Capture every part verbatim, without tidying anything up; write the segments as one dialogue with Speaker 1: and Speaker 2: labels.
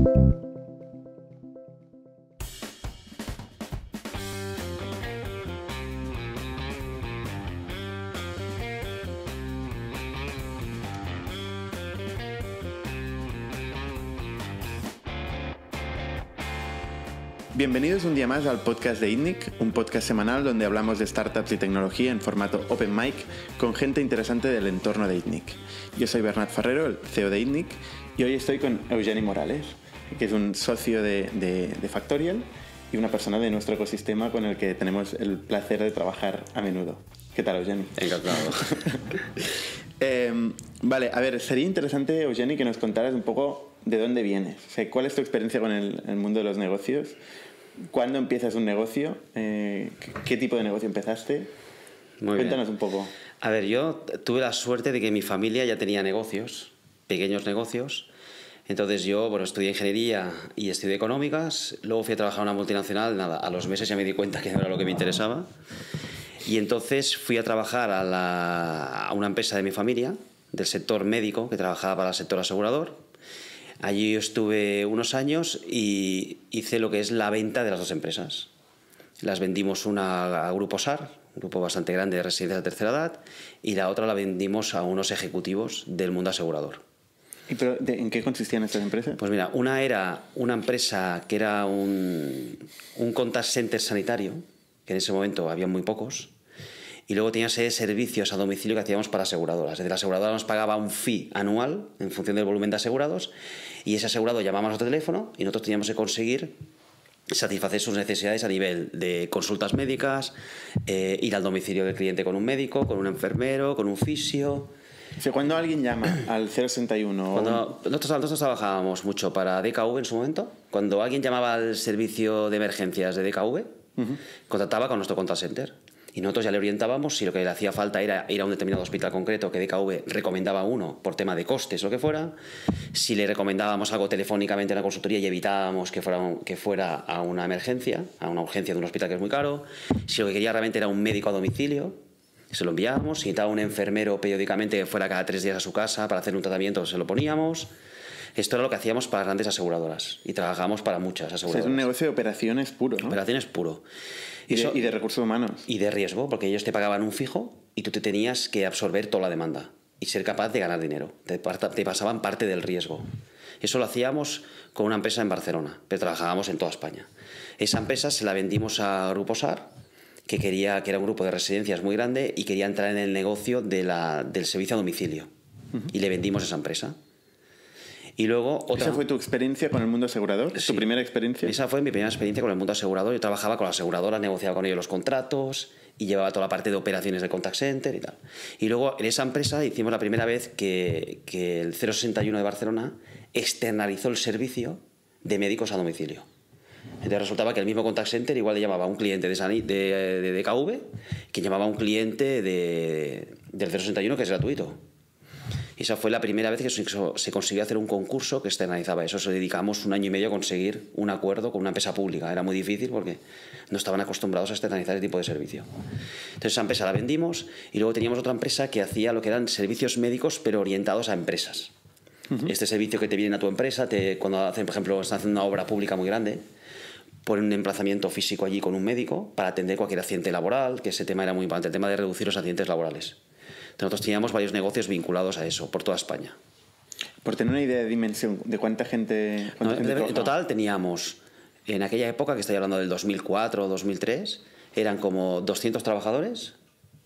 Speaker 1: Bienvenidos un día más al podcast de ITNIC, un podcast semanal donde hablamos de startups y tecnología en formato Open Mic con gente interesante del entorno de ITNIC. Yo soy Bernat Ferrero, el C E O de ITNIC, y hoy estoy con Eugeni Morales, que es un socio de, de, de Factorial y una persona de nuestro ecosistema con el que tenemos el placer de trabajar a menudo. ¿Qué tal, Eugeni?
Speaker 2: Encantado.
Speaker 1: eh, vale, a ver, sería interesante, Eugeni, que nos contaras un poco de dónde vienes. O sea, ¿cuál es tu experiencia con el, el mundo de los negocios? ¿Cuándo empiezas un negocio? Eh, ¿Qué tipo de negocio empezaste?
Speaker 2: Muy
Speaker 1: Cuéntanos
Speaker 2: bien.
Speaker 1: un poco.
Speaker 2: A ver, yo tuve la suerte de que mi familia ya tenía negocios, pequeños negocios. Entonces yo, bueno, estudié ingeniería y estudié económicas. Luego fui a trabajar en una multinacional. Nada, a los meses ya me di cuenta que no era lo que me interesaba. Y entonces fui a trabajar a, la, a una empresa de mi familia, del sector médico, que trabajaba para el sector asegurador. Allí yo estuve unos años y hice lo que es la venta de las dos empresas. Las vendimos una a Grupo S A R, un grupo bastante grande de residencias de tercera edad, y la otra la vendimos a unos ejecutivos del mundo asegurador.
Speaker 1: ¿Y pero de, en qué consistían estas empresas?
Speaker 2: Pues mira, una era una empresa que era un, un contact center sanitario, que en ese momento había muy pocos, y luego tenía ese servicios a domicilio que hacíamos para aseguradoras. Es decir, la aseguradora nos pagaba un fee anual en función del volumen de asegurados, y ese asegurado llamaba a nuestro teléfono y nosotros teníamos que conseguir satisfacer sus necesidades a nivel de consultas médicas, eh, ir al domicilio del cliente con un médico, con un enfermero, con un fisio.
Speaker 1: O sea, cuando alguien llama al cero sesenta y uno...
Speaker 2: Cuando, nosotros, nosotros trabajábamos mucho para D K V en su momento. Cuando alguien llamaba al servicio de emergencias de D K V, uh-huh. contactaba con nuestro contact center. Y nosotros ya le orientábamos si lo que le hacía falta era ir a un determinado hospital concreto que D K V recomendaba uno por tema de costes o lo que fuera, si le recomendábamos algo telefónicamente en la consultoría y evitábamos que fuera, un, que fuera a una emergencia, a una urgencia de un hospital que es muy caro, si lo que quería realmente era un médico a domicilio, se lo enviábamos, si necesitaba un enfermero periódicamente que fuera cada tres días a su casa para hacer un tratamiento, se lo poníamos. Esto era lo que hacíamos para grandes aseguradoras y trabajábamos para muchas aseguradoras.
Speaker 1: O sea, es un negocio de operaciones puro, ¿no?
Speaker 2: Operaciones puro.
Speaker 1: Y de, Eso, y de recursos humanos.
Speaker 2: Y de riesgo, porque ellos te pagaban un fijo y tú te tenías que absorber toda la demanda y ser capaz de ganar dinero. Te, te pasaban parte del riesgo. Eso lo hacíamos con una empresa en Barcelona, pero trabajábamos en toda España. Esa empresa se la vendimos a Grupo S A R, que, quería, que era un grupo de residencias muy grande y quería entrar en el negocio de la, del servicio a domicilio. Uh-huh. Y le vendimos esa empresa. Y luego otra...
Speaker 1: ¿Esa fue tu experiencia con el mundo asegurador? ¿Es sí. tu primera experiencia?
Speaker 2: Esa fue mi primera experiencia con el mundo asegurador. Yo trabajaba con la aseguradora, negociaba con ellos los contratos y llevaba toda la parte de operaciones del contact center y tal. Y luego en esa empresa hicimos la primera vez que, que el cero sesenta y uno de Barcelona externalizó el servicio de médicos a domicilio. Entonces resultaba que el mismo contact center igual le llamaba a un cliente de, de, de, de D K V que llamaba a un cliente de, del cero sesenta y uno que es gratuito. Y esa fue la primera vez que se consiguió hacer un concurso que externalizaba eso. Se dedicamos un año y medio a conseguir un acuerdo con una empresa pública. Era muy difícil porque no estaban acostumbrados a externalizar ese tipo de servicio. Entonces esa empresa la vendimos y luego teníamos otra empresa que hacía lo que eran servicios médicos pero orientados a empresas. Uh-huh. Este servicio que te viene a tu empresa, te, cuando hacen, por ejemplo, están haciendo una obra pública muy grande, ponen un emplazamiento físico allí con un médico para atender cualquier accidente laboral, que ese tema era muy importante, el tema de reducir los accidentes laborales. Nosotros teníamos varios negocios vinculados a eso, por toda España.
Speaker 1: Por tener una idea de dimensión, ¿de cuánta gente...? Cuánta
Speaker 2: no,
Speaker 1: gente
Speaker 2: en total teníamos, en aquella época, que estoy hablando del dos mil cuatro o dos mil tres, eran como doscientos trabajadores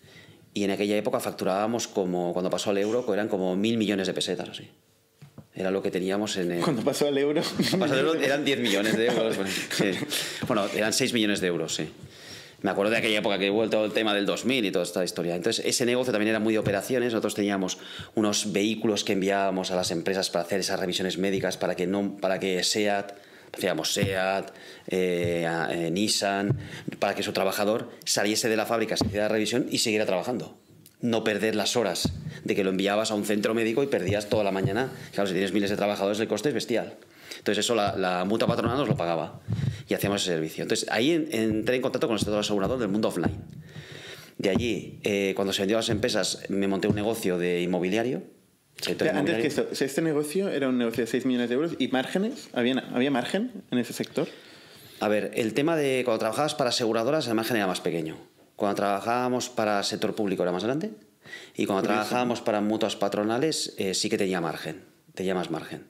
Speaker 2: y en aquella época facturábamos como, cuando pasó al euro, eran como mil millones de pesetas, así. Era lo que teníamos en el...
Speaker 1: Cuando pasó al euro...
Speaker 2: Cuando pasó al euro eran diez millones de euros. Sí. Bueno, eran seis millones de euros, sí. Me acuerdo de aquella época que he vuelto el tema del dos mil y toda esta historia. Entonces, ese negocio también era muy de operaciones. Nosotros teníamos unos vehículos que enviábamos a las empresas para hacer esas revisiones médicas, para que, no, para que SEAT, hacíamos SEAT, eh, eh, Nissan, para que su trabajador saliese de la fábrica, se hiciera la revisión y siguiera trabajando. No perder las horas de que lo enviabas a un centro médico y perdías toda la mañana. Claro, si tienes miles de trabajadores, el coste es bestial. Entonces eso la, la mutua patronal nos lo pagaba y hacíamos ese servicio. Entonces ahí en, entré en contacto con el sector asegurador del mundo offline. De allí, eh, cuando se vendió a las empresas, me monté un negocio de inmobiliario sector
Speaker 1: Antes
Speaker 2: inmobiliario.
Speaker 1: que esto, o sea, este negocio era un negocio de seis millones de euros y márgenes, ¿había, ¿había margen en ese sector?
Speaker 2: A ver, el tema de cuando trabajabas para aseguradoras, el margen era más pequeño. Cuando trabajábamos para el sector público era más grande. Y cuando
Speaker 1: Curioso.
Speaker 2: trabajábamos para mutuas patronales eh, sí que tenía margen, tenía más margen.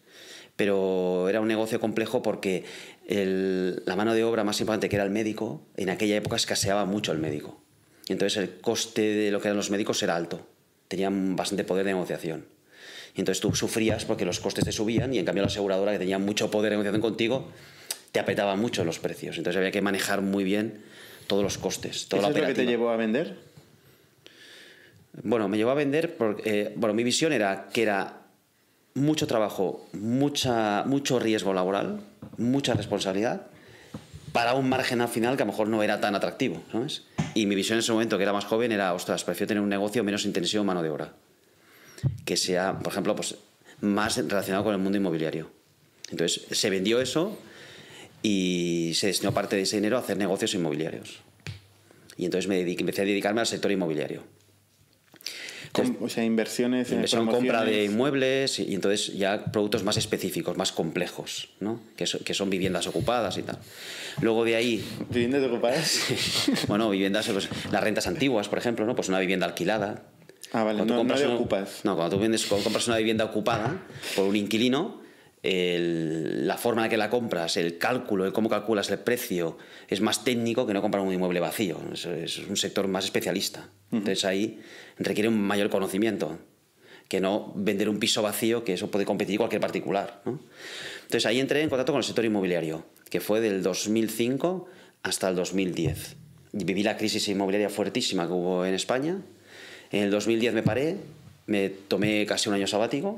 Speaker 2: Pero era un negocio complejo porque el- la mano de obra más importante, que era el médico, en aquella época escaseaba mucho el médico. Y entonces el coste de lo que eran los médicos era alto, tenían bastante poder de negociación. Y entonces tú sufrías porque los costes te subían y en cambio la aseguradora, que tenía mucho poder de negociación contigo, te apretaba mucho los precios. Entonces había que manejar muy bien todos los costes, toda
Speaker 1: ¿Eso
Speaker 2: la
Speaker 1: es lo que te
Speaker 2: operativa.
Speaker 1: llevó a vender?
Speaker 2: Bueno, me llevó a vender porque, eh, bueno, mi visión era que era mucho trabajo, mucha, mucho riesgo laboral, mucha responsabilidad, para un margen al final que a lo mejor no era tan atractivo, ¿sabes? Y mi visión en ese momento, que era más joven, era, ostras, prefiero tener un negocio menos intensivo en mano de obra, que sea, por ejemplo, pues, más relacionado con el mundo inmobiliario. Entonces, se vendió eso y se destinó parte de ese dinero a hacer negocios inmobiliarios. Y entonces me dediqué, empecé a dedicarme al sector inmobiliario.
Speaker 1: Com- o sea, inversiones, eh,
Speaker 2: Inversión, compra de
Speaker 1: promociones.
Speaker 2: inmuebles y entonces ya productos más específicos, más complejos, ¿no? que, so- que son viviendas ocupadas y tal. Luego de ahí,
Speaker 1: ¿Viviendas ocupadas?
Speaker 2: bueno, viviendas, pues, las rentas antiguas, por ejemplo, ¿no? Pues una vivienda alquilada.
Speaker 1: Ah, vale,
Speaker 2: Cuando tú
Speaker 1: no, no
Speaker 2: compras
Speaker 1: de
Speaker 2: una-
Speaker 1: ocupas.
Speaker 2: No, cuando tú vendes, cuando compras una vivienda ocupada por un inquilino, el- la forma en la que la compras, el cálculo, el cómo calculas el precio, es más técnico que no comprar un inmueble vacío. Es, es un sector más especialista. Entonces ahí requiere un mayor conocimiento que no vender un piso vacío, que eso puede competir cualquier particular, ¿no? Entonces ahí entré en contacto con el sector inmobiliario, que fue del dos mil cinco hasta el dos mil diez. Y viví la crisis inmobiliaria fuertísima que hubo en España. En el dos mil diez me paré, me tomé casi un año sabático.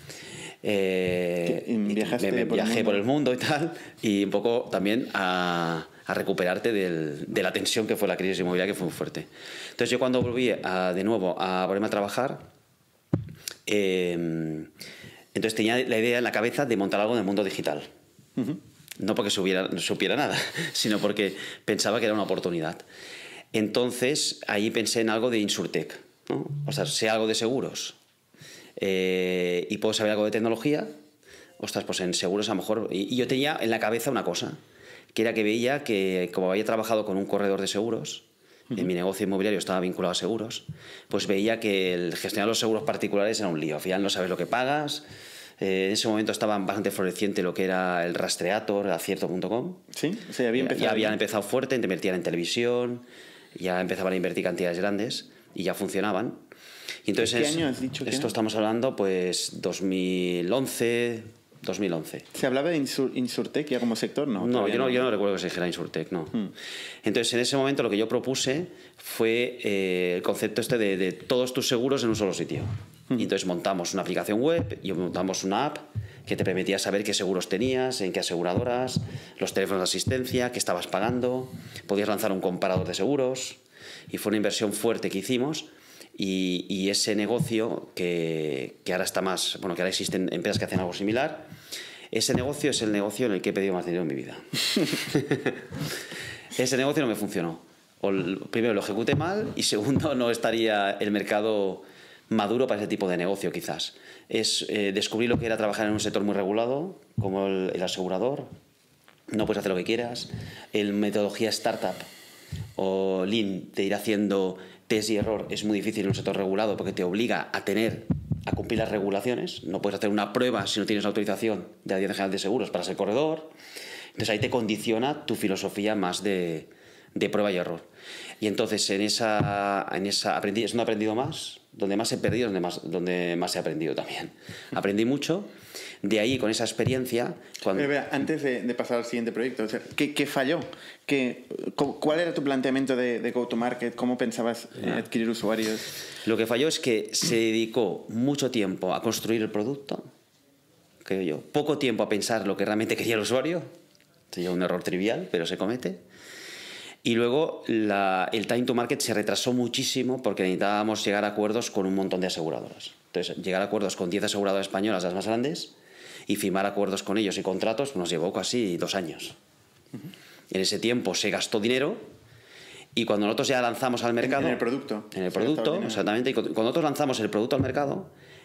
Speaker 2: Eh,
Speaker 1: ¿Y viajaste
Speaker 2: me, me
Speaker 1: por el
Speaker 2: viajé
Speaker 1: mundo?
Speaker 2: por el mundo y tal, y un poco también a, a recuperarte del- de la tensión que fue la crisis inmobiliaria, que fue muy fuerte. Entonces yo cuando volví a- de nuevo a volverme a trabajar, eh, entonces tenía la idea en la cabeza de montar algo en el mundo digital. No porque supiera, no supiera nada, sino porque pensaba que era una oportunidad. Entonces ahí pensé en algo de Insurtech, ¿no? O sea, sé algo de seguros eh, y puedo saber algo de tecnología. Ostras, pues en seguros a lo mejor... Y, y yo tenía en la cabeza una cosa, que era que veía que como había trabajado con un corredor de seguros, en mi negocio inmobiliario estaba vinculado a seguros, pues veía que el gestionar los seguros particulares era un lío. Al final no sabes lo que pagas. Eh, en ese momento estaba bastante floreciente lo que era el Rastreator, acierto punto com.
Speaker 1: Sí, o sea, había
Speaker 2: Ya,
Speaker 1: empezado.
Speaker 2: ya habían
Speaker 1: bien.
Speaker 2: empezado fuerte, invertían en televisión, ya empezaban a invertir cantidades grandes y ya funcionaban. Y entonces
Speaker 1: ¿Qué
Speaker 2: es-
Speaker 1: año has dicho que
Speaker 2: esto
Speaker 1: era?
Speaker 2: estamos hablando pues dos mil once, dos mil once.
Speaker 1: ¿Se hablaba de Insur Insurtech ya como sector? No,
Speaker 2: No,
Speaker 1: todavía
Speaker 2: yo no, yo no recuerdo que se dijera Insurtech, no.
Speaker 1: Hmm.
Speaker 2: Entonces, en ese momento lo que yo propuse fue eh, el concepto este de, de todos tus seguros en un solo sitio.
Speaker 1: Hmm.
Speaker 2: Y entonces montamos una aplicación web y montamos una app que te permitía saber qué seguros tenías, en qué aseguradoras, los teléfonos de asistencia, qué estabas pagando, podías lanzar un comparador de seguros y fue una inversión fuerte que hicimos. Y, y ese negocio que, que ahora está más, bueno, que ahora existen empresas que hacen algo similar, ese negocio es el negocio en el que he pedido más dinero en mi vida. Ese negocio no me funcionó. O el- primero, lo ejecuté mal y segundo, no estaría el mercado maduro para ese tipo de negocio quizás. Es eh, descubrir lo que era trabajar en un sector muy regulado, como el, el asegurador. No puedes hacer lo que quieras. El metodología startup o lean de ir haciendo test y error es muy difícil en un sector regulado porque te obliga a tener a cumplir las regulaciones. No puedes hacer una prueba si no tienes autorización de la Dirección General de Seguros para ser corredor. Entonces ahí te condiciona tu filosofía más de, de prueba y error. Y entonces en esa, en esa aprendí, es donde he aprendido más, donde más he perdido, donde más, donde más he aprendido también. Aprendí mucho. De ahí, con esa experiencia... Cuando...
Speaker 1: Pero, vea, antes de, de pasar al siguiente proyecto, o sea, ¿qué, qué falló? ¿Qué, cu- ¿Cuál era tu planteamiento de, de go-to-market? ¿Cómo pensabas eh, adquirir usuarios?
Speaker 2: Lo que falló es que se dedicó mucho tiempo a construir el producto, creo yo, poco tiempo a pensar lo que realmente quería el usuario. Sería un error trivial, pero se comete. Y luego la, el time to market se retrasó muchísimo porque necesitábamos llegar a acuerdos con un montón de aseguradoras. Entonces, llegar a acuerdos con diez aseguradoras españolas, las más grandes, y firmar acuerdos con ellos y contratos nos llevó casi dos años. Uh-huh. En ese tiempo se gastó dinero y cuando nosotros ya lanzamos al mercado...
Speaker 1: En, en el producto.
Speaker 2: En el producto, exactamente. Y cuando nosotros lanzamos el producto al mercado,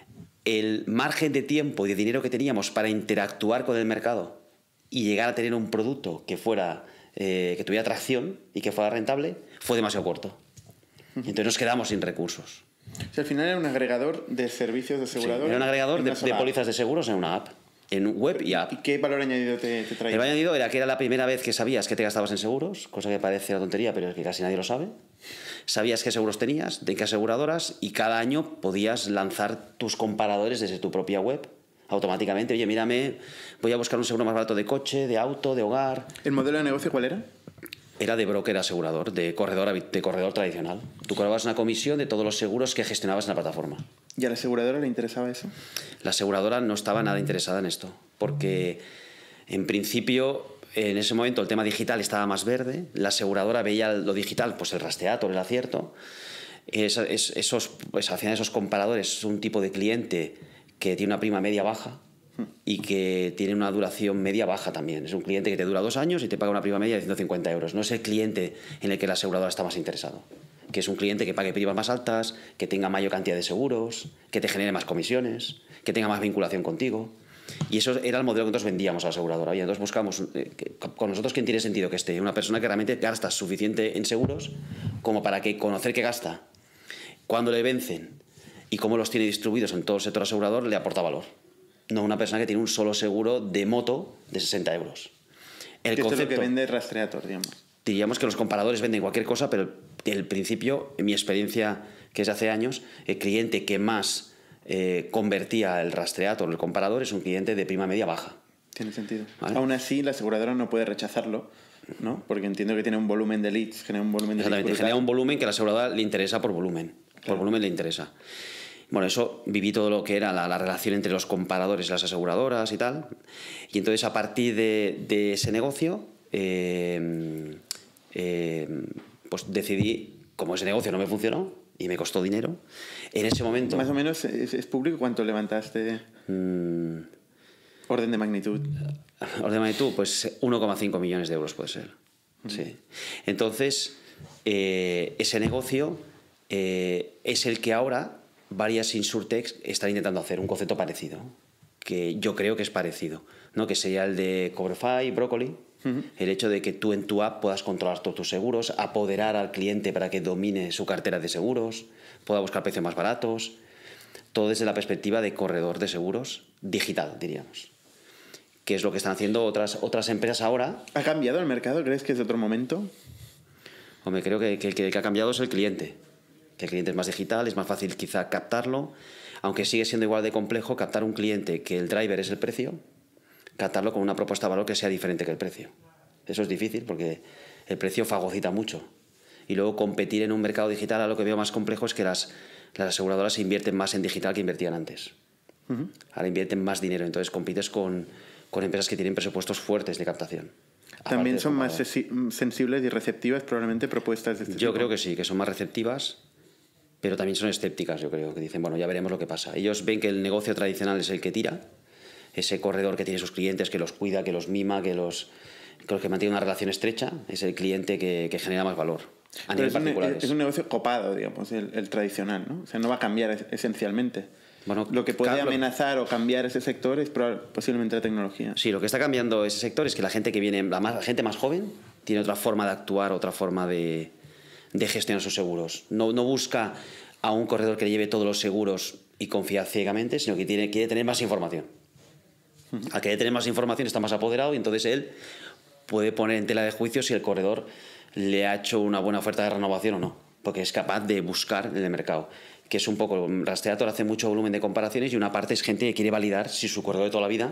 Speaker 2: el margen de tiempo y de dinero que teníamos para interactuar con el mercado y llegar a tener un producto que fuera eh, que tuviera tracción y que fuera rentable fue demasiado corto. Entonces nos quedamos sin recursos.
Speaker 1: O sea, al final era un agregador de servicios de asegurador.
Speaker 2: Sí, era un agregador de, de pólizas de seguros en una app, en web y app.
Speaker 1: ¿Y qué valor añadido te, te traía?
Speaker 2: El valor añadido era que era la primera vez que sabías que te gastabas en seguros, cosa que parece una tontería, pero es que casi nadie lo sabe. Sabías qué seguros tenías, de qué aseguradoras, y cada año podías lanzar tus comparadores desde tu propia web automáticamente. Oye, mírame, voy a buscar un seguro más barato de coche, de auto, de hogar.
Speaker 1: ¿El modelo de negocio cuál era?
Speaker 2: Era de broker asegurador, de corredor, de corredor tradicional. Tú cobrabas una comisión de todos los seguros que gestionabas en la plataforma.
Speaker 1: ¿Y a la aseguradora le interesaba eso?
Speaker 2: La aseguradora no estaba nada interesada en esto, porque en principio, en ese momento el tema digital estaba más verde, la aseguradora veía lo digital, pues el rastreator, el acierto. Es, es, esos, pues al final esos comparadores es un tipo de cliente que tiene una prima media baja y que tiene una duración media baja también. Es un cliente que te dura dos años y te paga una prima media de ciento cincuenta euros. No es el cliente en el que la aseguradora está más interesado, que es un cliente que pague primas más altas, que tenga mayor cantidad de seguros, que te genere más comisiones, que tenga más vinculación contigo. Y eso era el modelo que nosotros vendíamos a la aseguradora. Y entonces buscamos, eh, que, con nosotros, ¿quién tiene sentido que esté? Una persona que realmente gasta suficiente en seguros como para que conocer qué gasta, cuándo le vencen y cómo los tiene distribuidos en todo el sector asegurador le aporta valor. No una persona que tiene un solo seguro de moto de sesenta euros. El
Speaker 1: Esto
Speaker 2: concepto,
Speaker 1: es lo que vende Rastreator, digamos.
Speaker 2: Diríamos que los comparadores venden cualquier cosa, pero el principio, en mi experiencia, que es de hace años, el cliente que más eh, convertía el Rastreator, el comparador, es un cliente de prima media baja.
Speaker 1: Tiene sentido.
Speaker 2: ¿Vale?
Speaker 1: Aún así, la aseguradora no puede rechazarlo, ¿no? Porque entiendo que tiene un volumen de leads, genera un volumen de leads.
Speaker 2: Exactamente, genera un volumen que a la aseguradora le interesa por volumen. Claro. Por volumen le interesa. Bueno, eso viví todo lo que era la, la relación entre los comparadores y las aseguradoras y tal. Y entonces, a partir de, de ese negocio, eh, eh, pues decidí, como ese negocio no me funcionó y me costó dinero, en ese momento...
Speaker 1: Más o menos, ¿es, es público cuánto levantaste?
Speaker 2: Mmm,
Speaker 1: orden de magnitud.
Speaker 2: Orden de magnitud, pues uno coma cinco millones de euros puede ser. Uh-huh. Sí. Entonces, eh, ese negocio eh, es el que ahora varias insurtechs están intentando hacer un concepto parecido, que yo creo que es parecido, ¿no? Que sería el de Coverify, Broccoli, uh-huh. El hecho de que tú en tu app puedas controlar todos tus seguros, apoderar al cliente para que domine su cartera de seguros, pueda buscar precios más baratos, todo desde la perspectiva de corredor de seguros digital, diríamos, que es lo que están haciendo otras, otras empresas ahora.
Speaker 1: ¿Ha cambiado el mercado? ¿Crees que es de otro momento?
Speaker 2: Hombre, creo que, que, que el que ha cambiado es el cliente. Que el cliente es más digital, es más fácil quizá captarlo, aunque sigue siendo igual de complejo captar un cliente que el driver es el precio, captarlo con una propuesta de valor que sea diferente que el precio. Eso es difícil porque el precio fagocita mucho. Y luego competir en un mercado digital, a lo que veo más complejo es que las, las aseguradoras invierten más en digital que invertían antes. Uh-huh. Ahora invierten más dinero, entonces compites con, con empresas que tienen presupuestos fuertes de captación.
Speaker 1: También son más sensibles y receptivas probablemente propuestas de este tipo.
Speaker 2: Yo creo que sí, que son más receptivas, pero también son escépticas, yo creo, que dicen, bueno, ya veremos lo que pasa. Ellos ven que el negocio tradicional es el que tira, ese corredor que tiene sus clientes, que los cuida, que los mima, que los que, los que mantiene una relación estrecha, es el cliente que, que genera más valor. A nivel particular.
Speaker 1: Es un negocio copado, digamos, el, el tradicional, ¿no? O sea, no va a cambiar esencialmente. Bueno, lo que puede Carlos, amenazar o cambiar ese sector es posiblemente la tecnología.
Speaker 2: Sí, lo que está cambiando ese sector es que la gente que viene, la, más, la gente más joven, tiene otra forma de actuar, otra forma de... de gestionar sus seguros. No, no busca a un corredor que le lleve todos los seguros y confía ciegamente, sino que tiene, quiere tener más información. Uh-huh. Al querer tener más información está más apoderado y entonces él puede poner en tela de juicio si el corredor le ha hecho una buena oferta de renovación o no, porque es capaz de buscar en el mercado. Que es un poco, Rastreator hace mucho volumen de comparaciones y una parte es gente que quiere validar si su corredor de toda la vida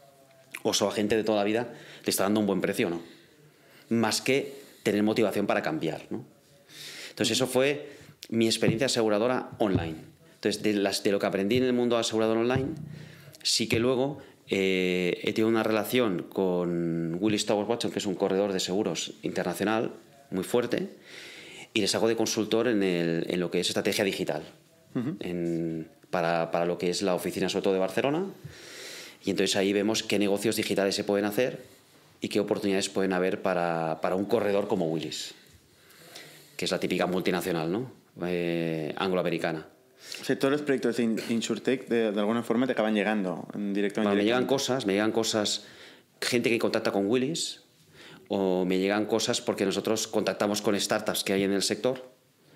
Speaker 2: o su agente de toda la vida le está dando un buen precio o no. Más que tener motivación para cambiar, ¿no? Entonces eso fue mi experiencia aseguradora online. Entonces de, las, de lo que aprendí en el mundo asegurador online, sí que luego eh, he tenido una relación con Willis Towers Watson, que es un corredor de seguros internacional muy fuerte, y les hago de consultor en, el, en lo que es estrategia digital, uh-huh. en, para, para lo que es la oficina sobre todo de Barcelona, y entonces ahí vemos qué negocios digitales se pueden hacer y qué oportunidades pueden haber para, para un corredor como Willis, que es la típica multinacional, ¿no? Eh, angloamericana.
Speaker 1: O sea, todos los proyectos de InsurTech de, de alguna forma te acaban llegando en directo.
Speaker 2: Bueno, me llegan cosas, me llegan cosas, gente que contacta con Willis, o me llegan cosas porque nosotros contactamos con startups que hay en el sector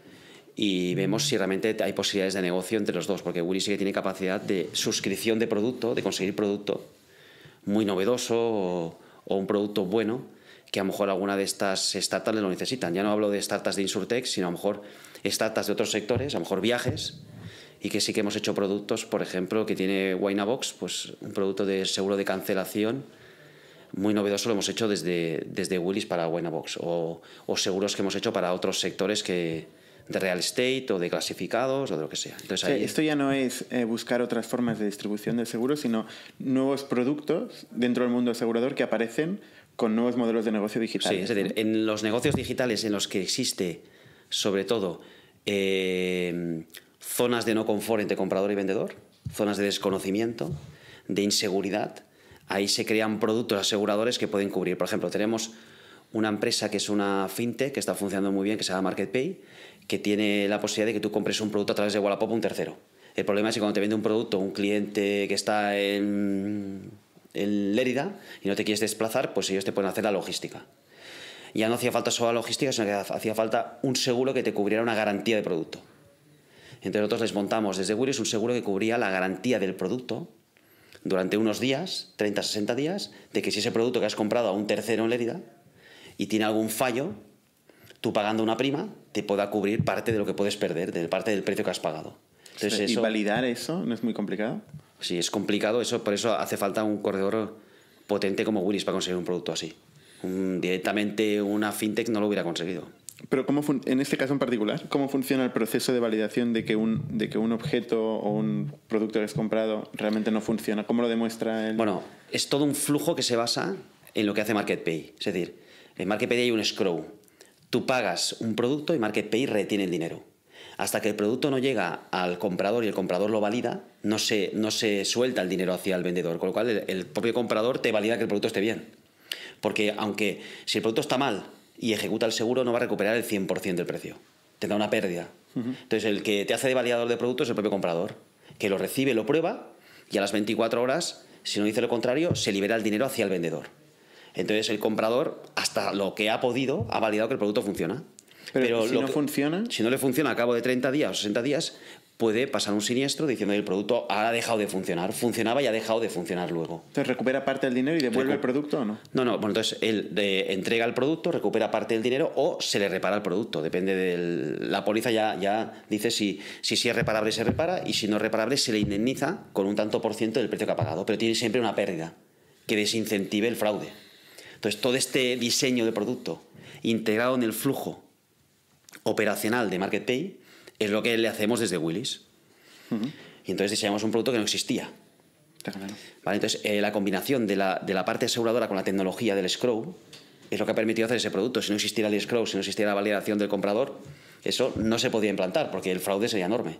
Speaker 2: y vemos si realmente hay posibilidades de negocio entre los dos, porque Willis sí que tiene capacidad de suscripción de producto, de conseguir producto muy novedoso o, o un producto bueno, que a lo mejor alguna de estas startups lo necesitan. Ya no hablo de startups de InsurTech, sino a lo mejor startups de otros sectores, a lo mejor viajes, y que sí que hemos hecho productos, por ejemplo, que tiene Waynabox, pues un producto de seguro de cancelación muy novedoso, lo hemos hecho desde, desde Willis para Waynabox, o, o seguros que hemos hecho para otros sectores que, de real estate o de clasificados o de lo que sea. Entonces,
Speaker 1: o sea,
Speaker 2: ahí...
Speaker 1: Esto ya no es eh, buscar otras formas de distribución del seguro, sino nuevos productos dentro del mundo asegurador que aparecen con nuevos modelos de negocio digitales.
Speaker 2: Sí, es decir, ¿no? En los negocios digitales en los que existe, sobre todo, eh, zonas de no confort entre comprador y vendedor, zonas de desconocimiento, de inseguridad, ahí se crean productos aseguradores que pueden cubrir. Por ejemplo, tenemos una empresa que es una fintech que está funcionando muy bien, que se llama MarketPay, que tiene la posibilidad de que tú compres un producto a través de Wallapop a un tercero. El problema es que cuando te vende un producto un cliente que está en, en Lérida y no te quieres desplazar, pues ellos te pueden hacer la logística. Ya no hacía falta solo la logística, sino que hacía falta un seguro que te cubriera una garantía de producto. Entonces nosotros les montamos desde Willis un seguro que cubría la garantía del producto durante unos días, treinta a sesenta días, de que si ese producto que has comprado a un tercero en Lérida y tiene algún fallo, tú pagando una prima te pueda cubrir parte de lo que puedes perder, de parte del precio que has pagado. Entonces,
Speaker 1: ¿Y
Speaker 2: eso,
Speaker 1: validar eso no es muy complicado?
Speaker 2: Sí, es complicado, eso, por eso hace falta un corredor potente como Willis para conseguir un producto así. Un, directamente una fintech no lo hubiera conseguido.
Speaker 1: Pero ¿cómo en este caso en particular, ¿cómo funciona el proceso de validación de que un, de que un objeto o un producto que has comprado realmente no funciona? ¿Cómo lo demuestra el...?
Speaker 2: Bueno, es todo un flujo que se basa en lo que hace MarketPay. Es decir, en MarketPay hay un escrow. Tú pagas un producto y MarketPay retiene el dinero. Hasta que el producto no llega al comprador y el comprador lo valida, no se, no se suelta el dinero hacia el vendedor. Con lo cual el, el propio comprador te valida que el producto esté bien. Porque aunque si el producto está mal y ejecuta el seguro, no va a recuperar el cien por ciento del precio. Tendrá una pérdida. Uh-huh. Entonces, el que te hace de validador de producto es el propio comprador, que lo recibe, lo prueba, y a las veinticuatro horas, si no dice lo contrario, se libera el dinero hacia el vendedor. Entonces, el comprador, hasta lo que ha podido, ha validado que el producto funciona.
Speaker 1: Pero,
Speaker 2: Pero
Speaker 1: si
Speaker 2: lo
Speaker 1: no
Speaker 2: que,
Speaker 1: funciona...
Speaker 2: Si no le funciona a cabo de treinta días o sesenta días, puede pasar un siniestro diciendo que el producto ha dejado de funcionar. Funcionaba y ha dejado de funcionar luego.
Speaker 1: Entonces, ¿recupera parte del dinero y devuelve Recu- el producto o no?
Speaker 2: No, no. Bueno, entonces él de, entrega el producto, recupera parte del dinero o se le repara el producto. Depende de la póliza, ya, ya dice si, si, si es reparable se repara y si no es reparable se le indemniza con un tanto por ciento del precio que ha pagado. Pero tiene siempre una pérdida que desincentive el fraude. Entonces, todo este diseño de producto integrado en el flujo operacional de MarketPay es lo que le hacemos desde Willis. Uh-huh. Y entonces diseñamos un producto que no existía.
Speaker 1: Claro.
Speaker 2: Vale, entonces, eh, la combinación de la, de la parte aseguradora con la tecnología del escrow es lo que ha permitido hacer ese producto. Si no existiera el escrow, si no existiera la validación del comprador, eso no se podía implantar porque el fraude sería enorme.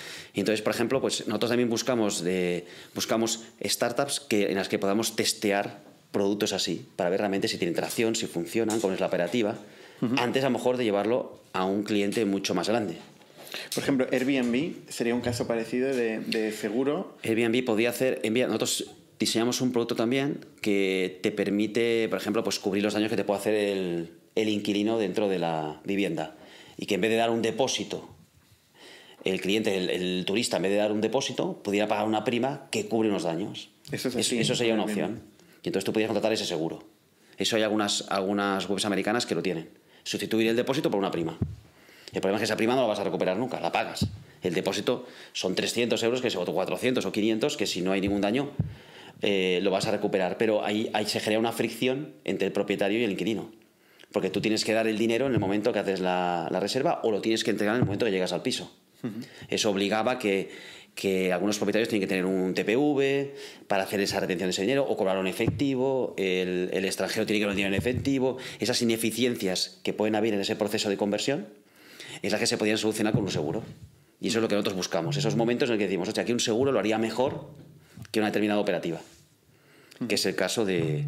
Speaker 2: Y entonces, por ejemplo, pues nosotros también buscamos, de, buscamos startups que, en las que podamos testear productos así para ver realmente si tienen tracción, si funcionan, cómo es la operativa, uh-huh. antes a lo mejor de llevarlo a un cliente mucho más grande.
Speaker 1: Por ejemplo, Airbnb sería un caso parecido de, de seguro.
Speaker 2: Airbnb podía hacer... Nosotros diseñamos un producto también que te permite, por ejemplo, pues cubrir los daños que te puede hacer el, el inquilino dentro de la vivienda. Y que en vez de dar un depósito, el cliente, el, el turista, en vez de dar un depósito, pudiera pagar una prima que cubre unos daños.
Speaker 1: Eso, es así,
Speaker 2: eso, eso sería una
Speaker 1: Airbnb.
Speaker 2: opción. Y entonces tú podías contratar ese seguro. Eso hay algunas, algunas webs americanas que lo tienen. Sustituir el depósito por una prima. El problema es que esa prima no la vas a recuperar nunca, la pagas. El depósito son trescientos euros, que o cuatrocientos o quinientos, que si no hay ningún daño eh, lo vas a recuperar. Pero ahí, ahí se genera una fricción entre el propietario y el inquilino. Porque tú tienes que dar el dinero en el momento que haces la, la reserva o lo tienes que entregar en el momento que llegas al piso. Uh-huh. Eso obligaba que, que algunos propietarios tienen que tener un T P V para hacer esa retención de ese dinero o cobrarlo en efectivo, el, el extranjero tiene que dar el dinero en efectivo. Esas ineficiencias que pueden haber en ese proceso de conversión es la que se podían solucionar con un seguro. Y eso es lo que nosotros buscamos. Esos momentos en los que decimos, hostia, aquí un seguro lo haría mejor que una determinada operativa. Que es el caso de,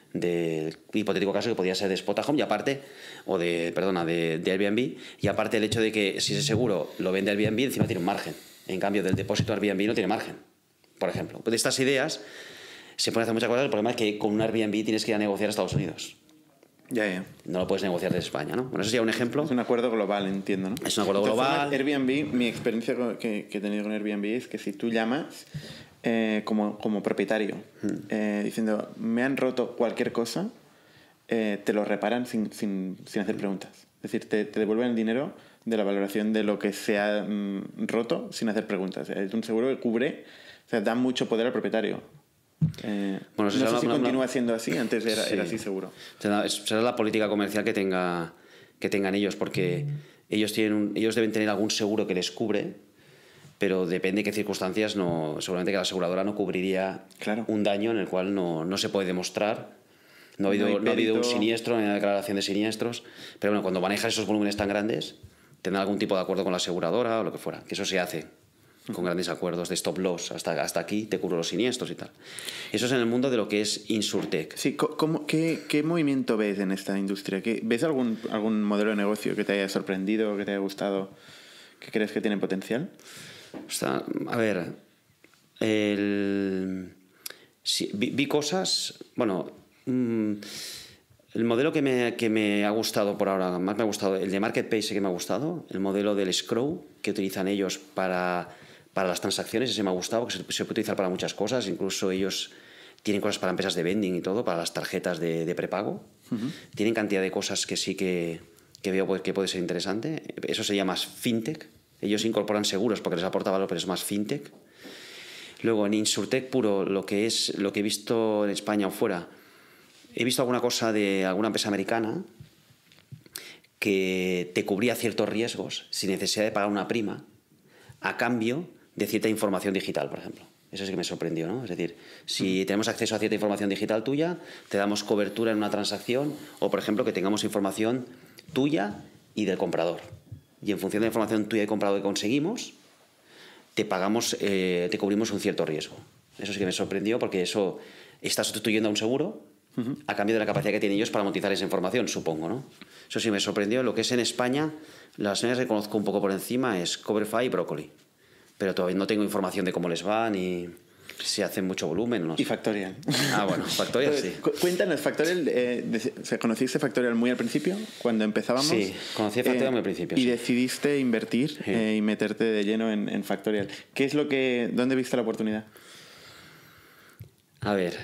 Speaker 2: de hipotético caso que podría ser de Spotahome y aparte, o de, perdona, de, de Airbnb, y aparte el hecho de que si ese seguro lo vende Airbnb, encima tiene un margen. En cambio, del depósito Airbnb no tiene margen, por ejemplo. Pues de estas ideas se pueden hacer muchas cosas. El problema es que con un Airbnb tienes que ir a negociar a Estados Unidos.
Speaker 1: Ya, ya.
Speaker 2: No lo puedes negociar desde España, ¿no? Bueno, eso sería un ejemplo.
Speaker 1: Es un acuerdo global, entiendo, ¿no?
Speaker 2: Es un acuerdo global.
Speaker 1: Airbnb, mi experiencia que, que he tenido con Airbnb es que si tú llamas eh, como, como propietario hmm. eh, diciendo, me han roto cualquier cosa, eh, te lo reparan sin, sin, sin hacer preguntas. Es decir, te, te devuelven el dinero de la valoración de lo que se ha mm, roto sin hacer preguntas. Es un seguro que cubre, o sea, da mucho poder al propietario. Eh, bueno, no sé una, si una, continúa una, siendo así, antes era, sí. era así seguro.
Speaker 2: Será, será la política comercial que, tenga, que tengan ellos, porque ellos, tienen un, ellos deben tener algún seguro que les cubre, pero depende de qué circunstancias, no, seguramente que la aseguradora no cubriría
Speaker 1: claro.
Speaker 2: un daño en el cual no, no se puede demostrar. No ha, habido, no, no ha habido un siniestro, ni una declaración de siniestros, pero bueno, cuando manejas esos volúmenes tan grandes, tendrá algún tipo de acuerdo con la aseguradora o lo que fuera, que eso se hace con grandes acuerdos de stop loss, hasta, hasta aquí te cubro los siniestros y tal. Eso es en el mundo de lo que es Insurtech.
Speaker 1: Sí, ¿cómo, qué, ¿qué movimiento ves en esta industria? ¿Qué, ¿Ves algún, algún modelo de negocio que te haya sorprendido, que te haya gustado, que crees que tiene potencial?
Speaker 2: O sea, a ver, el, sí, vi, vi cosas, bueno, mmm, el modelo que me, que me ha gustado por ahora, más me ha gustado, el de Marketplace que me ha gustado, el modelo del escrow que utilizan ellos para, para las transacciones, ese me ha gustado, porque se, se puede utilizar para muchas cosas, incluso ellos tienen cosas para empresas de vending y todo, para las tarjetas de, de prepago. Uh-huh. Tienen cantidad de cosas que sí que, que veo que puede ser interesante. Eso se llama fintech. Ellos incorporan seguros porque les aporta valor, pero es más fintech. Luego en Insurtech puro, lo que, es, lo que he visto en España o fuera, he visto alguna cosa de alguna empresa americana que te cubría ciertos riesgos sin necesidad de pagar una prima a cambio de cierta información digital, por ejemplo. Eso sí que me sorprendió, ¿no? Es decir, si mm. tenemos acceso a cierta información digital tuya, te damos cobertura en una transacción, o por ejemplo que tengamos información tuya y del comprador. Y en función de la información tuya y del comprador que conseguimos, te pagamos, eh, te cubrimos un cierto riesgo. Eso sí que me sorprendió porque eso está sustituyendo a un seguro uh-huh. a cambio de la capacidad que tienen ellos para monetizar esa información, supongo, ¿no? Eso sí me sorprendió. Lo que es en España, las señas que conozco un poco por encima es Coverify y Broccoli. Pero todavía no tengo información de cómo les va ni si hacen mucho volumen. No sé.
Speaker 1: Y Factorial.
Speaker 2: Ah, bueno, Factorial sí.
Speaker 1: Cuéntanos, Factorial, eh, de, ¿conociste Factorial muy al principio, cuando empezábamos?
Speaker 2: Sí, conocí Factorial eh, muy al principio.
Speaker 1: Y
Speaker 2: sí.
Speaker 1: decidiste invertir sí. eh, y meterte de lleno en, en Factorial. ¿Qué es lo que, dónde viste la oportunidad?
Speaker 2: A ver,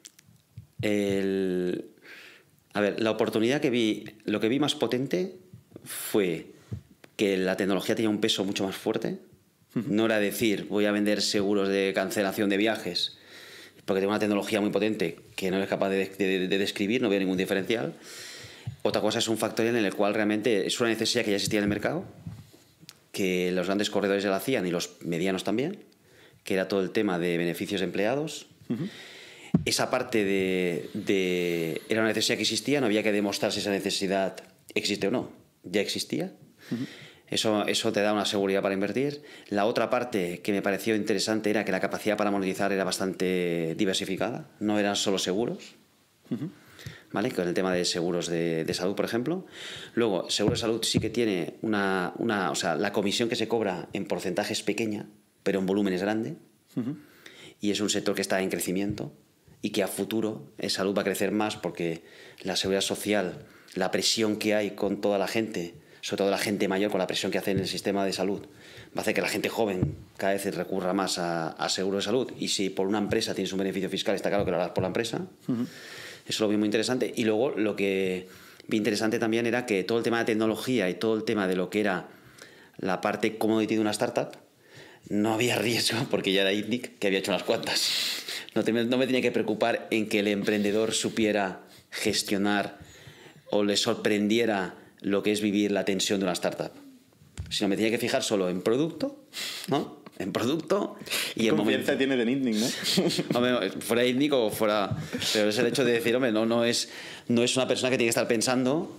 Speaker 2: el, a ver, la oportunidad que vi, lo que vi más potente fue que la tecnología tenía un peso mucho más fuerte. No era decir, voy a vender seguros de cancelación de viajes porque tengo una tecnología muy potente que no eres capaz de, de, de describir, no veo ningún diferencial. Otra cosa es un Factorial en el cual realmente es una necesidad que ya existía en el mercado, que los grandes corredores ya la hacían y los medianos también, que era todo el tema de beneficios de empleados. Uh-huh. Esa parte de, de... era una necesidad que existía, no había que demostrar si esa necesidad existe o no, ya existía. Uh-huh. Eso, eso te da una seguridad para invertir. La otra parte que me pareció interesante era que la capacidad para monetizar era bastante diversificada. No eran solo seguros, uh-huh. ¿vale? Con el tema de seguros de, de salud, por ejemplo. Luego, seguro de salud sí que tiene una... una o sea, la comisión que se cobra en porcentaje es pequeña, pero en volumen es grande. Uh-huh. Y es un sector que está en crecimiento y que a futuro en salud va a crecer más porque la seguridad social, la presión que hay con toda la gente, sobre todo la gente mayor, con la presión que hace en el sistema de salud, va a hacer que la gente joven cada vez recurra más a, a seguro de salud. Y si por una empresa tienes un beneficio fiscal, está claro que lo harás por la empresa. Uh-huh. Eso lo vi muy interesante. Y luego lo que vi interesante también era que todo el tema de tecnología y todo el tema de lo que era la parte commodity de una startup, no había riesgo porque ya era ITNIC, que había hecho unas cuantas. No, te, no me tenía que preocupar en que el emprendedor supiera gestionar o le sorprendiera lo que es vivir la tensión de una startup, sino me tenía que fijar solo en producto, ¿no? En producto y
Speaker 1: ¿Qué
Speaker 2: en
Speaker 1: confianza
Speaker 2: momento.
Speaker 1: Tienes en ITNIC, ¿no?
Speaker 2: Hombre, fuera ITNIC o fuera... Pero es el hecho de decir, hombre, no, no, es, no es una persona que tiene que estar pensando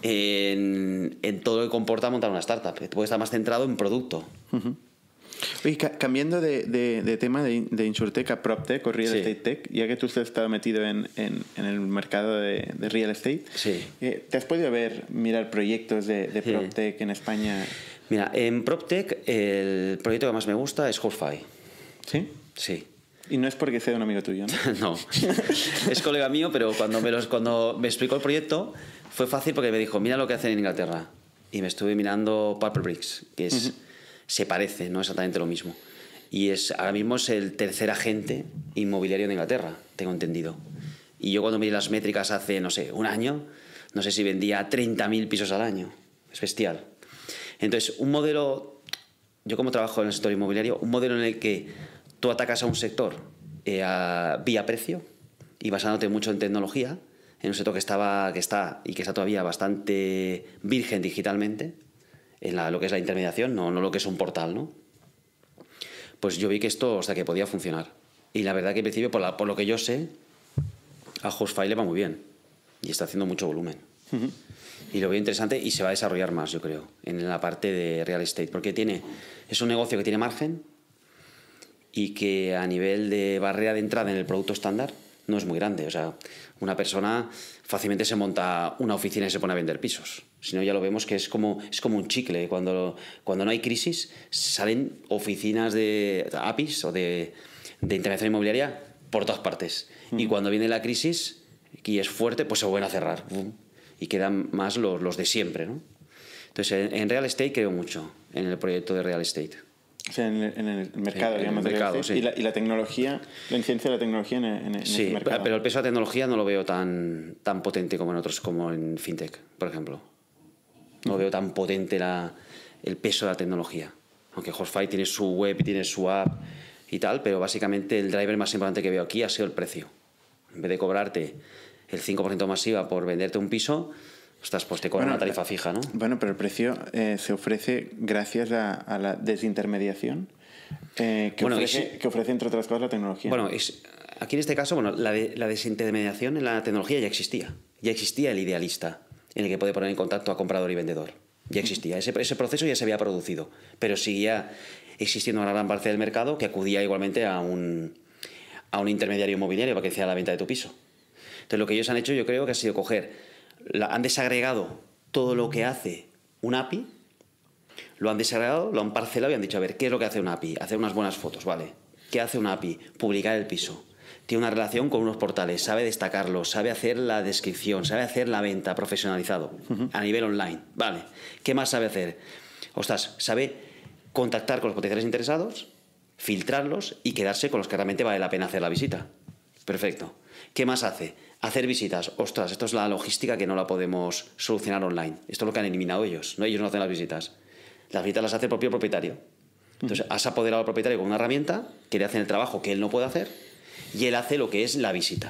Speaker 2: en, en todo lo que comporta montar una startup. Puede estar más centrado en producto.
Speaker 1: Uh-huh. Oye, ca- cambiando de, de, de tema de, de Insurtech a PropTech o Real sí. Estate Tech, ya que tú has estado metido en, en, en el mercado de, de Real Estate,
Speaker 2: sí.
Speaker 1: eh, ¿te has podido ver, mirar proyectos de, de PropTech sí. en España?
Speaker 2: Mira, en PropTech el proyecto que más me gusta es Horsefly.
Speaker 1: ¿Sí?
Speaker 2: Sí.
Speaker 1: Y no es porque sea un amigo tuyo, ¿no?
Speaker 2: No. Es colega mío, pero cuando me, los, cuando me explicó el proyecto fue fácil porque me dijo, mira lo que hacen en Inglaterra. Y me estuve mirando Purplebricks, que es, uh-huh. se parece, no exactamente lo mismo. Y es, ahora mismo es el tercer agente inmobiliario de Inglaterra, tengo entendido. Y yo cuando miré las métricas hace, no sé, un año, no sé si vendía treinta mil pisos al año. Es bestial. Entonces, un modelo, yo como trabajo en el sector inmobiliario, un modelo en el que tú atacas a un sector eh, a, vía precio y basándote mucho en tecnología, en un sector que, estaba, que está y que está todavía bastante virgen digitalmente, en la, lo que es la intermediación, no, no lo que es un portal, ¿no? Pues yo vi que esto, o sea, que podía funcionar. Y la verdad que en principio, por, la, por lo que yo sé, a Horsefly le va muy bien y está haciendo mucho volumen. Uh-huh. Y lo veo interesante y se va a desarrollar más, yo creo, en la parte de real estate, porque tiene, es un negocio que tiene margen y que a nivel de barrera de entrada en el producto estándar no es muy grande. O sea, una persona fácilmente se monta una oficina y se pone a vender pisos. Si no, ya lo vemos que es como, es como un chicle. Cuando, cuando no hay crisis, salen oficinas de A P Is o de, de intervención inmobiliaria por todas partes. Mm. Y cuando viene la crisis y es fuerte, pues se vuelven a cerrar. Y quedan más los, los de siempre, ¿no? Entonces, en, en real estate creo mucho, en el proyecto de real estate.
Speaker 1: O sea, en el, en el mercado,
Speaker 2: en,
Speaker 1: digamos,
Speaker 2: en el mercado, sí.
Speaker 1: y, la, y la tecnología, la incidencia de la tecnología en, en, en
Speaker 2: sí,
Speaker 1: ese mercado.
Speaker 2: Pero el peso de la tecnología no lo veo tan, tan potente como en otros, como en FinTech, por ejemplo. No uh-huh. veo tan potente la, el peso de la tecnología. Aunque Horsefly tiene su web, tiene su app y tal, pero básicamente el driver más importante que veo aquí ha sido el precio. En vez de cobrarte el cinco por ciento masiva por venderte un piso, ostras, pues te cobran bueno, una tarifa fija, ¿no?
Speaker 1: Bueno, pero el precio eh, se ofrece gracias a, a la desintermediación eh, que, bueno, ofrece, es, que ofrece, entre otras cosas, la tecnología.
Speaker 2: Bueno, es, aquí en este caso, bueno, la, de, la desintermediación en la tecnología ya existía. Ya existía el idealista, en el que puede poner en contacto a comprador y vendedor. Ya existía. Ese, ese proceso ya se había producido, pero seguía existiendo una gran parte del mercado que acudía igualmente a un, a un intermediario inmobiliario para que hiciera la venta de tu piso. Entonces, lo que ellos han hecho, yo creo que ha sido coger, la, han desagregado todo lo que hace un A P I, lo han desagregado, lo han parcelado y han dicho, a ver, ¿qué es lo que hace un A P I? Hacer unas buenas fotos, ¿vale? ¿Qué hace un A P I? Publicar el piso. Tiene una relación con unos portales, sabe destacarlos, sabe hacer la descripción, sabe hacer la venta profesionalizado uh-huh. a nivel online, ¿vale? ¿Qué más sabe hacer? Ostras, sabe contactar con los potenciales interesados, filtrarlos y quedarse con los que realmente vale la pena hacer la visita. Perfecto. ¿Qué más hace? Hacer visitas. Ostras, esto es la logística que no la podemos solucionar online. Esto es lo que han eliminado ellos, ¿no? Ellos no hacen las visitas. Las visitas las hace el propio propietario. Entonces, uh-huh. has apoderado al propietario con una herramienta que le hacen el trabajo que él no puede hacer y él hace lo que es la visita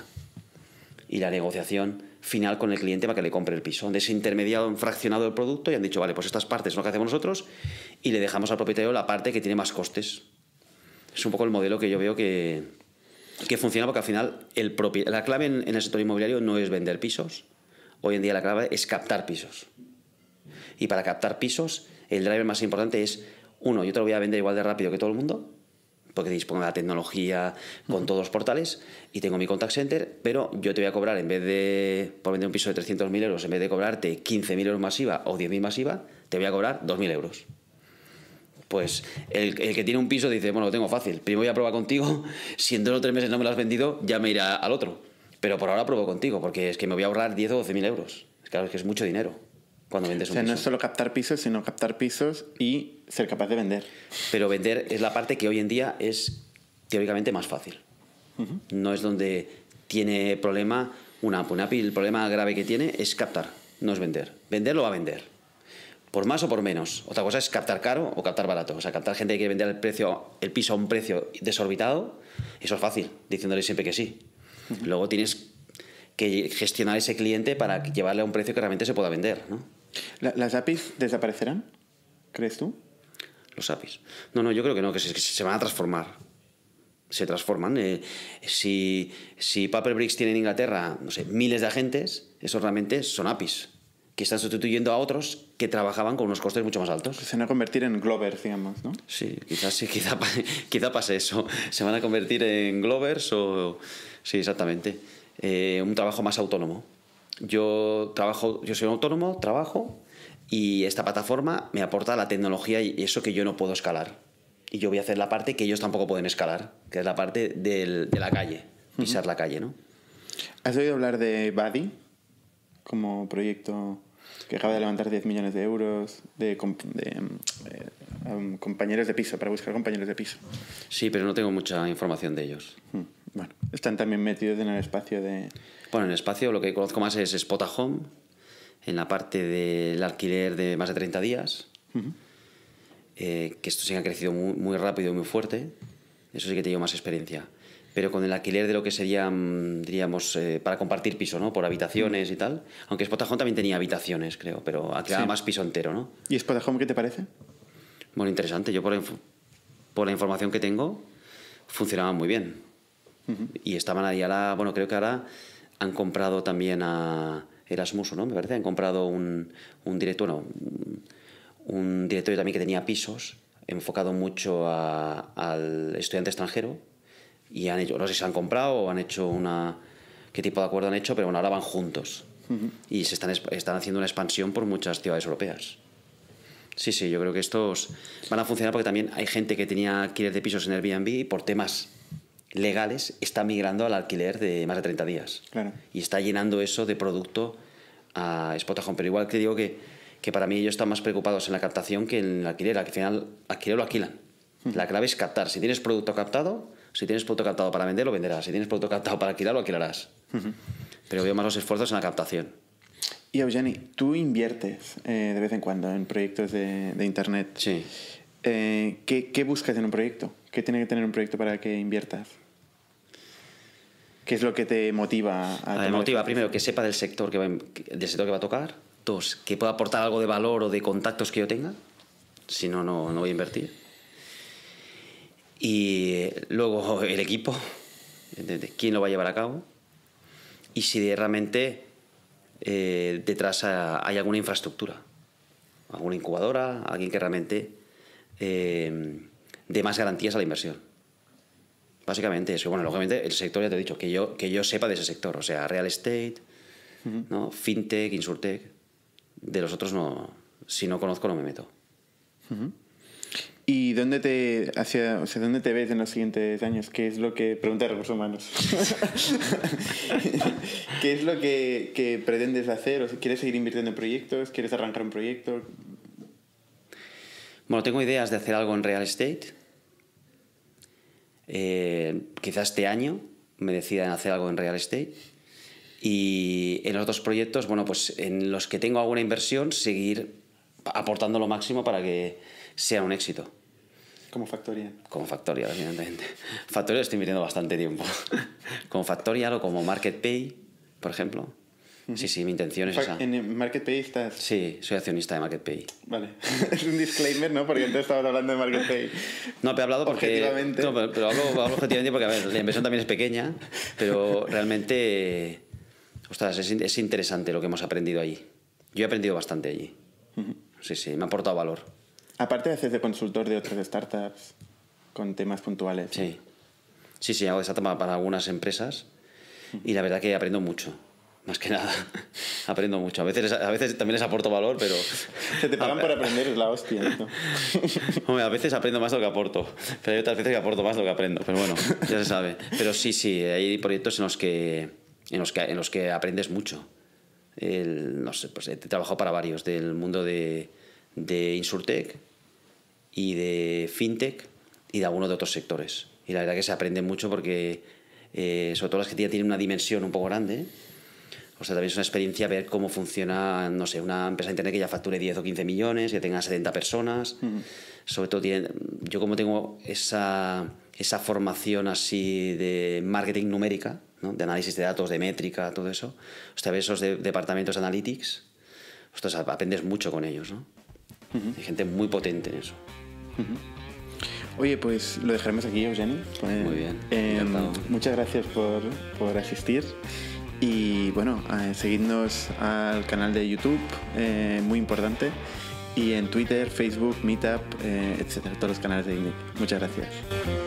Speaker 2: y la negociación final con el cliente para que le compre el piso. Han desintermediado, han fraccionado el producto y han dicho, vale, pues estas partes son lo que hacemos nosotros y le dejamos al propietario la parte que tiene más costes. Es un poco el modelo que yo veo que... que funciona porque al final el propi... la clave en, en el sector inmobiliario no es vender pisos. Hoy en día la clave es captar pisos. Y para captar pisos, el driver más importante es, uno, yo te lo voy a vender igual de rápido que todo el mundo, porque dispongo de la tecnología con uh-huh. todos los portales y tengo mi contact center, pero yo te voy a cobrar, en vez de, por vender un piso de trescientos mil euros, en vez de cobrarte quince mil euros masiva o diez mil masiva, te voy a cobrar dos mil euros. Pues el, el que tiene un piso dice, bueno, lo tengo fácil, primero voy a probar contigo, si en dos o tres meses no me lo has vendido, ya me irá al otro. Pero por ahora pruebo contigo, porque es que me voy a ahorrar diez o doce mil euros. Claro, es que es mucho dinero cuando vendes un piso. O sea,
Speaker 1: no es solo captar pisos, sino captar pisos y ser capaz de vender.
Speaker 2: Pero vender es la parte que hoy en día es teóricamente más fácil. Uh-huh. No es donde tiene problema una app. Una app, el problema grave que tiene es captar, no es vender. Vender lo va a vender. Por más o por menos. Otra cosa es captar caro o captar barato. O sea, captar gente que quiere vender el, precio, el piso a un precio desorbitado, eso es fácil, diciéndole siempre que sí. Uh-huh. Luego tienes que gestionar ese cliente para llevarle a un precio que realmente se pueda vender, ¿no?
Speaker 1: ¿Las A P Is desaparecerán? ¿Crees tú?
Speaker 2: Los A P Is. No, no, yo creo que no, que se, que se van a transformar. Se transforman. Eh, si, si Purplebricks tiene en Inglaterra, no sé, miles de agentes, eso realmente son A P Is que están sustituyendo a otros que trabajaban con unos costes mucho más altos.
Speaker 1: Se van a convertir en Glovers, digamos, ¿no?
Speaker 2: Sí, quizás sí, quizá, quizá pase eso. Se van a convertir en Glovers o... Sí, exactamente. Eh, un trabajo más autónomo. Yo trabajo, yo soy un autónomo, trabajo Y esta plataforma me aporta la tecnología y eso que yo no puedo escalar. Y yo voy a hacer la parte que ellos tampoco pueden escalar, que es la parte del, de la calle, pisar uh-huh. la calle, ¿no?
Speaker 1: ¿Has oído hablar de Buddy como proyecto que acaba de levantar diez millones de euros de, de, de eh, um, compañeros de piso, para buscar compañeros de piso?
Speaker 2: Sí, pero no tengo mucha información de ellos.
Speaker 1: Uh-huh. Bueno, están también metidos en el espacio de...
Speaker 2: Bueno, en el espacio lo que conozco más es Spotahome, en la parte del alquiler de más de treinta días. Uh-huh. Eh, que esto sí que ha crecido muy, muy rápido y muy fuerte. Eso sí que tengo más experiencia. Pero con el alquiler de lo que sería, diríamos, eh, para compartir piso, ¿no? Por habitaciones mm. y tal. Aunque Spotahome también tenía habitaciones, creo, pero alquilaba sí. más piso entero, ¿no?
Speaker 1: ¿Y Spotahome qué te parece?
Speaker 2: Bueno, interesante. Yo por la, inf- por la información que tengo, funcionaban muy bien. Uh-huh. Y estaban ahí a la... Bueno, creo que ahora han comprado también a Erasmus, ¿no? Me parece. Han comprado un, un director, no, un, un directorio también que tenía pisos, enfocado mucho a, al estudiante extranjero. Y han hecho, no sé si se han comprado o han hecho una... qué tipo de acuerdo han hecho, pero bueno, ahora van juntos. Uh-huh. Y se están, están haciendo una expansión por muchas ciudades europeas. Sí, sí, yo creo que estos van a funcionar porque también hay gente que tenía alquiler de pisos en Airbnb y por temas legales está migrando al alquiler de más de treinta días.
Speaker 1: Claro.
Speaker 2: Y está llenando eso de producto a Spotahome. Pero igual que digo que, que para mí ellos están más preocupados en la captación que en el alquiler. Al final, alquiler lo alquilan. Uh-huh. La clave es captar. Si tienes producto captado... Si tienes producto captado para vender, lo venderás. Si tienes producto captado para alquilar, lo alquilarás. Uh-huh. Pero veo más los esfuerzos en la captación.
Speaker 1: Y Eugeni, tú inviertes eh, de vez en cuando en proyectos de, de Internet.
Speaker 2: Sí.
Speaker 1: Eh, ¿qué, ¿Qué buscas en un proyecto? ¿Qué tiene que tener un proyecto para que inviertas? ¿Qué es lo que te motiva a
Speaker 2: Me motiva, primero, que sepa del sector que, va, del sector que va a tocar. Dos, que pueda aportar algo de valor o de contactos que yo tenga. Si no, no, no voy a invertir. Y luego el equipo, quién lo va a llevar a cabo y si realmente eh, detrás hay alguna infraestructura, alguna incubadora, alguien que realmente eh, dé más garantías a la inversión. Básicamente eso. Bueno, lógicamente el sector, ya te he dicho, que yo, que yo sepa de ese sector, o sea, real estate, uh-huh. ¿no? Fintech, insurtech. De los otros no, si no conozco no me meto.
Speaker 1: Uh-huh. ¿Y dónde te, hacia, o sea, dónde te ves en los siguientes años? ¿Qué es lo que... Pregunta de recursos humanos. ¿Qué es lo que, que pretendes hacer? ¿O ¿Quieres seguir invirtiendo en proyectos? ¿Quieres arrancar un proyecto?
Speaker 2: Bueno, tengo ideas de hacer algo en real estate. Eh, quizás este año me decida en hacer algo en real estate. Y en los otros proyectos, bueno, pues en los que tengo alguna inversión, seguir aportando lo máximo para que sea un éxito.
Speaker 1: Como Factorial.
Speaker 2: Como Factorial, evidentemente. Factorial estoy invirtiendo bastante tiempo. Como Factorial o como MarketPay, por ejemplo. Uh-huh. Sí, sí, mi intención es esa.
Speaker 1: ¿En MarketPay estás?
Speaker 2: Sí, soy accionista de MarketPay.
Speaker 1: Vale. Es un disclaimer, ¿no? Porque antes estabas hablando de MarketPay.
Speaker 2: No, pero he hablado porque...
Speaker 1: Objetivamente.
Speaker 2: No, pero, pero hablo, hablo objetivamente porque, a ver, la inversión también es pequeña, pero realmente... Ostras, es, es interesante lo que hemos aprendido allí. Yo he aprendido bastante allí. Uh-huh. Sí, sí, me ha aportado valor.
Speaker 1: Aparte haces de consultor de otras startups con temas puntuales.
Speaker 2: Sí, sí, sí, hago de startup para algunas empresas y la verdad que aprendo mucho, más que nada. Aprendo mucho. A veces, a veces también les aporto valor, pero...
Speaker 1: Se te pagan a, por aprender, es la hostia, ¿no?
Speaker 2: Hombre, a veces aprendo más de lo que aporto, pero hay otras veces que aporto más de lo que aprendo. Pero bueno, ya se sabe. Pero sí, sí, hay proyectos en los que, en los que, en los que aprendes mucho. El, no sé, pues he trabajado para varios del mundo de, de Insurtech y de Fintech y de algunos de otros sectores. Y la verdad que se aprende mucho porque, eh, sobre todo las que ya tienen una dimensión un poco grande, o sea, también es una experiencia ver cómo funciona, no sé, una empresa de internet que ya facture diez o quince millones, que tenga setenta personas. Uh-huh. Sobre todo, tiene, yo como tengo esa, esa formación así de marketing numérica, ¿no? De análisis de datos, de métrica, todo eso, o sea, ves esos de, departamentos de analytics, ostras, aprendes mucho con ellos, ¿no? Uh-huh. Hay gente muy potente en eso.
Speaker 1: Uh-huh. Oye, pues lo dejaremos aquí, Eugeni. Pues,
Speaker 2: muy bien.
Speaker 1: Eh, muchas gracias por, por asistir. Y bueno, eh, seguidnos al canal de YouTube, eh, muy importante, y en Twitter, Facebook, Meetup, eh, etcétera, todos los canales de INNIC. Muchas gracias.